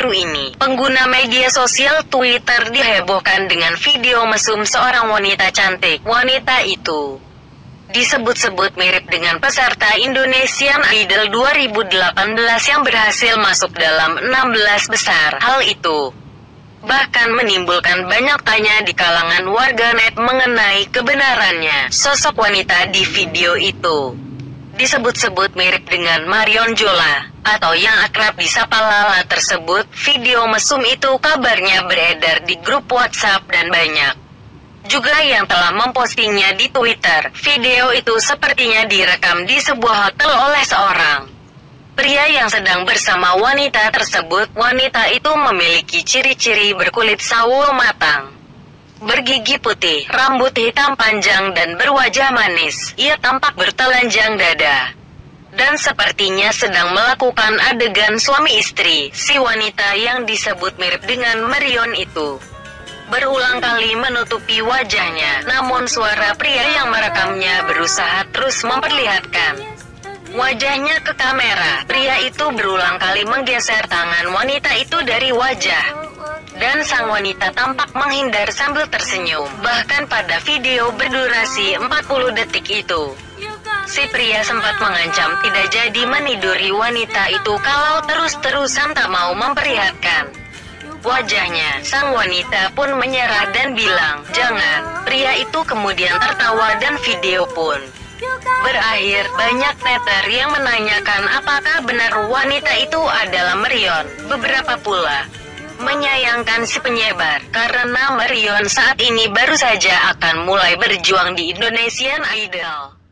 baru-baru ini, pengguna media sosial Twitter dihebohkan dengan video mesum seorang wanita cantik. Wanita itu disebut-sebut mirip dengan peserta Indonesian Idol 2018 yang berhasil masuk dalam 16 besar. Hal itu bahkan menimbulkan banyak tanya di kalangan warganet mengenai kebenarannya. Sosok wanita di video itu disebut-sebut mirip dengan Marion Jola, atau yang akrab disapa Lala tersebut. Video mesum itu kabarnya beredar di grup WhatsApp dan banyak juga yang telah mempostingnya di Twitter. Video itu sepertinya direkam di sebuah hotel oleh seorang pria yang sedang bersama wanita tersebut. Wanita itu memiliki ciri-ciri berkulit sawo matang, bergigi putih, rambut hitam panjang dan berwajah manis. Ia tampak bertelanjang dada dan sepertinya sedang melakukan adegan suami istri. Si wanita yang disebut mirip dengan Marion itu berulang kali menutupi wajahnya, namun suara pria yang merekamnya berusaha terus memperlihatkan wajahnya ke kamera. Pria itu berulang kali menggeser tangan wanita itu dari wajah, dan sang wanita tampak menghindar sambil tersenyum. Bahkan pada video berdurasi 40 detik itu, si pria sempat mengancam tidak jadi meniduri wanita itu kalau terus-terusan tak mau memperlihatkan wajahnya. Sang wanita pun menyerah dan bilang, "Jangan." Pria itu kemudian tertawa dan video pun berakhir. Banyak netter yang menanyakan apakah benar wanita itu adalah Marion. Beberapa pula menyayangkan si penyebar, karena Marion saat ini baru saja akan mulai berjuang di Indonesian Idol.